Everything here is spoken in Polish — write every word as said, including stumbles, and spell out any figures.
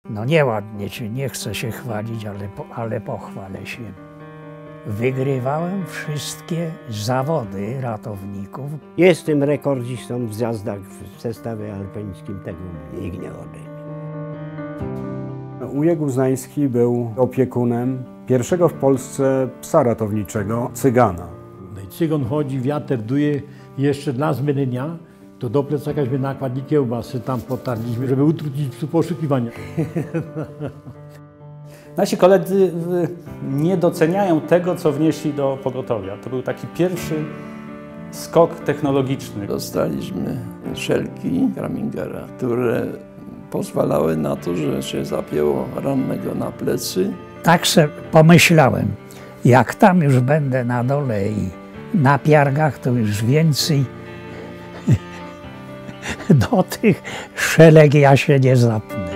No nieładnie ci, nie chcę się chwalić, ale, po, ale pochwalę się. Wygrywałem wszystkie zawody ratowników. Jestem rekordzistą w zjazdach w zestawie alpińskim, tego nikt nie odejmie. Ujek Uznański był opiekunem pierwszego w Polsce psa ratowniczego, cygana. No i cygon chodzi, wiatr duje, jeszcze dla zmylenia, to do plecakaśmy nakładli kiełbasy, tam potarliśmy, żeby utrudnić psu poszukiwania. Nasi koledzy nie doceniają tego, co wnieśli do pogotowia. To był taki pierwszy skok technologiczny. Dostaliśmy szelki Gramingera, które pozwalały na to, że się zapięło rannego na plecy. Tak se pomyślałem, jak tam już będę na dole i na piargach, to już więcej do tych szelek ja się nie zapnę.